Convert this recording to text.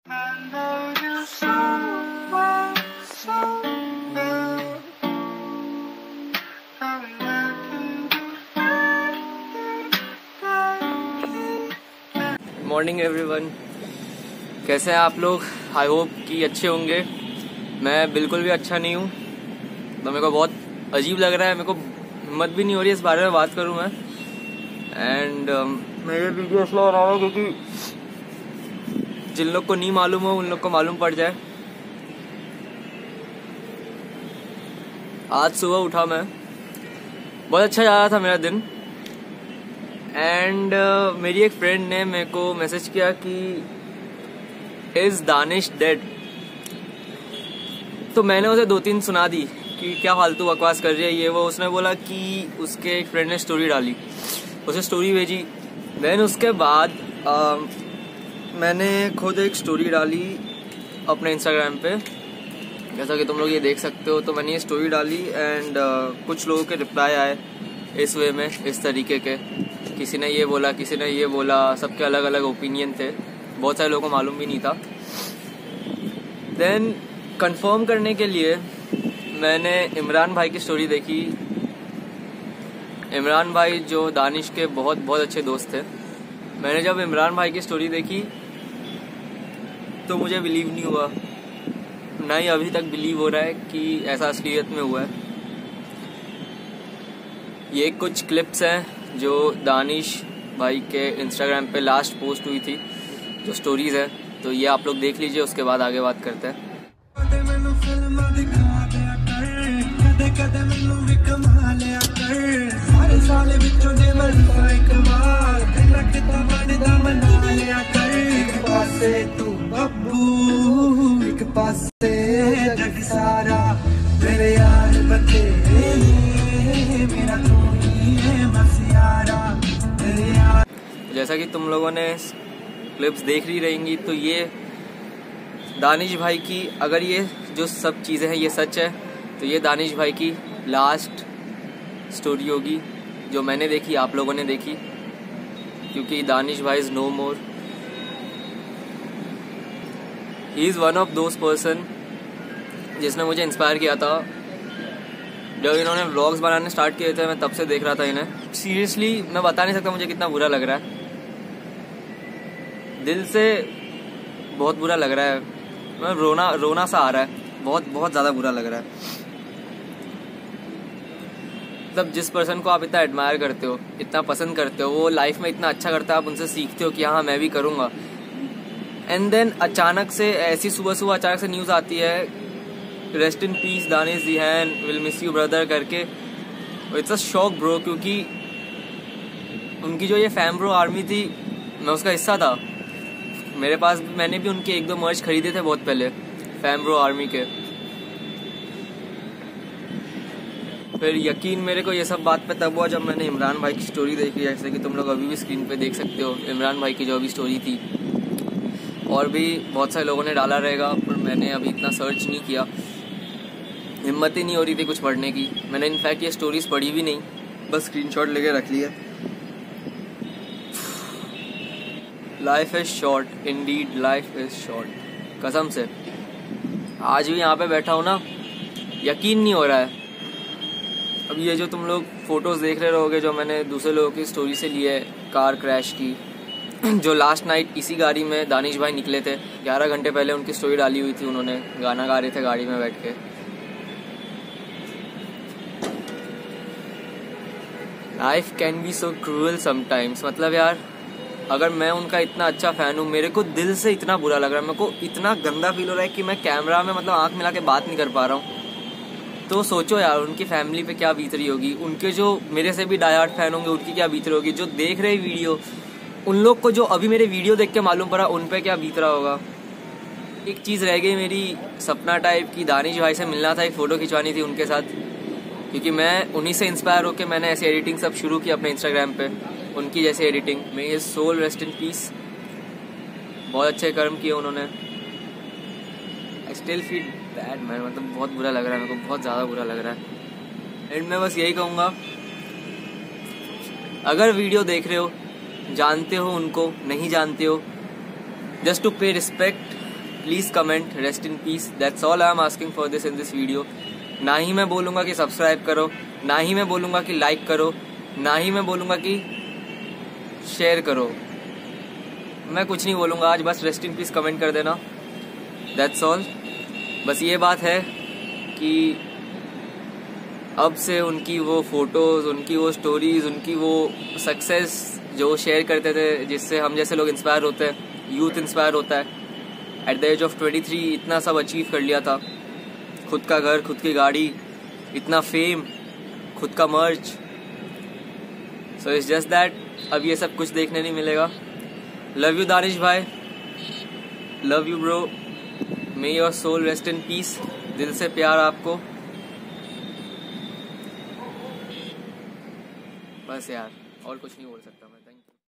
Morning everyone, कैसे हैं आप लोग? आई होप कि अच्छे होंगे। मैं बिल्कुल भी अच्छा नहीं हूँ, तो मेरे को बहुत अजीब लग रहा है। मेरे को हिम्मत भी नहीं हो रही इस बारे में बात करूँ मैं। एंड मैं ये वीडियो इसलिए बना रहा हूँ क्योंकि जिन लोग को नहीं मालूम हो उन लोग को मालूम पड़ जाए। आज सुबह उठा मैं, बहुत अच्छा जा रहा था मेरा दिन। एंड मेरी एक फ्रेंड ने मेरे को मैसेज किया कि इज दानिश डेड। तो मैंने उसे 2-3 सुना दी कि क्या फालतू बकवास कर रही है ये वो। उसने बोला कि उसके एक फ्रेंड ने स्टोरी डाली, उसे स्टोरी भेजी। देन उसके बाद मैंने खुद एक स्टोरी डाली अपने इंस्टाग्राम पे, जैसा कि तुम लोग ये देख सकते हो। तो मैंने ये स्टोरी डाली एंड कुछ लोगों के रिप्लाई आए इस वे में, इस तरीके के। किसी ने ये बोला, किसी ने ये बोला, सबके अलग अलग ओपिनियन थे। बहुत सारे लोगों को मालूम भी नहीं था। देन कंफर्म करने के लिए मैंने इमरान भाई की स्टोरी देखी। इमरान भाई जो दानिश के बहुत बहुत अच्छे दोस्त थे। मैंने जब इमरान भाई की स्टोरी देखी तो मुझे बिलीव नहीं हुआ, ना ही अभी तक बिलीव हो रहा है कि ऐसा असलियत में हुआ है। ये कुछ क्लिप्स हैं जो दानिश भाई के इंस्टाग्राम पे लास्ट पोस्ट हुई थी, जो स्टोरीज है। तो ये आप लोग देख लीजिए, उसके बाद आगे बात करते हैं। जैसा कि तुम लोगों ने क्लिप्स देख ही रहेंगी, तो ये दानिश भाई की, अगर ये जो सब चीज़ें हैं ये सच है, तो ये दानिश भाई की लास्ट स्टोरी होगी जो मैंने देखी, आप लोगों ने देखी। क्योंकि दानिश भाई is no more. He is one of those person जिसने मुझे इंस्पायर किया था। जब इन्होंने व्लॉग्स बनाने स्टार्ट किए थे, मैं तब से देख रहा था इन्हें। सीरियसली मैं बता नहीं सकता मुझे कितना बुरा लग रहा है, दिल से बहुत बुरा लग रहा है। मैं रोना सा आ रहा है, बहुत बहुत ज़्यादा बुरा लग रहा है। मतलब जिस पर्सन को आप इतना एडमायर करते हो, इतना पसंद करते हो, वो लाइफ में इतना अच्छा करता है, आप उनसे सीखते हो कि हाँ मैं भी करूँगा। एंड देन अचानक से ऐसी सुबह अचानक से न्यूज़ आती है, rest in peace Danish Jihan, will miss you brother करके। इट्स अ शॉक ब्रो, क्योंकि उनकी जो ये फैम ब्रो आर्मी थी, मैं उसका हिस्सा था। मेरे पास मैंने भी उनके 1-2 मर्च खरीदे थे बहुत पहले, फैम ब्रो आर्मी के। फिर यकीन मेरे को ये सब बात पे तब हुआ जब मैंने इमरान भाई की स्टोरी देखी, जैसे कि तुम लोग अभी भी स्क्रीन पे देख सकते हो। इमरान भाई की जो अभी स्टोरी थी, और भी बहुत सारे लोगों ने डाला रहेगा, पर मैंने अभी इतना सर्च नहीं किया। हिम्मत ही नहीं हो रही थी कुछ पढ़ने की। मैंने इनफैक्ट ये स्टोरीज पढ़ी भी नहीं, बस स्क्रीनशॉट लेके रख लिया। Life is short, indeed life is short, कसम से। आज भी यहाँ पे बैठा हूँ ना, यकीन नहीं हो रहा है। अब ये जो तुम लोग फोटोज देख रहे रहोगे, जो मैंने दूसरे लोगों की स्टोरी से ली है कार क्रैश की, जो लास्ट नाइट इसी गाड़ी में दानिश भाई निकले थे। 11 घंटे पहले उनकी स्टोरी डाली हुई थी, उन्होंने गाना गा रहे थे गाड़ी में बैठ के। Life can be so cruel sometimes. मतलब यार, अगर मैं उनका इतना अच्छा फैन हूँ, मेरे को दिल से इतना बुरा लग रहा है, मेरे को इतना गंदा फील हो रहा है कि मैं कैमरा में मतलब आंख मिला के बात नहीं कर पा रहा हूँ। तो सोचो यार, उनकी फैमिली पे क्या बीत रही होगी, उनके जो मेरे से भी डायहार्ड फैन होंगे उनकी क्या बीत रही होगी, जो देख रहे वीडियो, उन लोग को जो अभी मेरे वीडियो देख के मालूम पड़ा उन पे क्या बीत रहा होगा। एक चीज़ रह गई मेरी सपना टाइप की, दानिश भाई से मिलना था, एक फ़ोटो खिंचवानी थी उनके साथ। क्योंकि मैं उन्हीं से इंस्पायर होकर मैंने ऐसी एडिटिंग सब शुरू की अपने इंस्टाग्राम पे, उनकी जैसी editing. May his soul rest in peace. बहुत अच्छे कर्म किए उन्होंने। I still feel bad man, मतलब बहुत बुरा लग रहा है मेरे को, बहुत ज़्यादा बुरा लग रहा है। एंड मैं बस यही कहूँगा, अगर वीडियो देख रहे हो, जानते हो उनको, नहीं जानते हो, just to pay respect, please comment rest in peace, that's all I am asking for this in this video. ना ही मैं बोलूँगा कि सब्सक्राइब करो, ना ही मैं बोलूँगा कि लाइक करो, ना ही मैं बोलूँगा कि शेयर करो, मैं कुछ नहीं बोलूँगा आज, बस रेस्ट इन पीस कमेंट कर देना, दैट्स ऑल। बस ये बात है कि अब से उनकी वो फोटोज़, उनकी वो स्टोरीज़, उनकी वो सक्सेस जो शेयर करते थे, जिससे हम जैसे लोग इंस्पायर होते हैं, यूथ इंस्पायर होता है। एट द एज ऑफ 23 इतना सब अचीव कर लिया था, खुद का घर, खुद की गाड़ी, इतना फेम, खुद का मर्च। सो इट्स जस्ट दैट अब ये सब कुछ देखने नहीं मिलेगा। लव यू दानिश भाई, love you bro, may your soul rest in peace. दिल से प्यार आपको। बस यार और कुछ नहीं बोल सकता मैं।